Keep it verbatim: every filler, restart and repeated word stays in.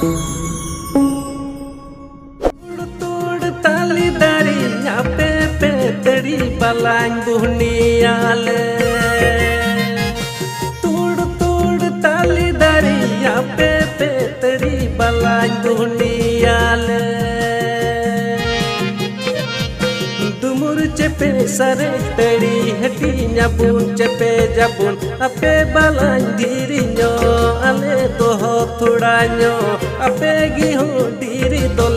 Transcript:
Balañ buhniale tur tur tali dari ape petri balañ buhniale dumur cepe sare teri heti nyabun cepe jabun ape balañ diriño ale doho thudanyo ape gi ho diri do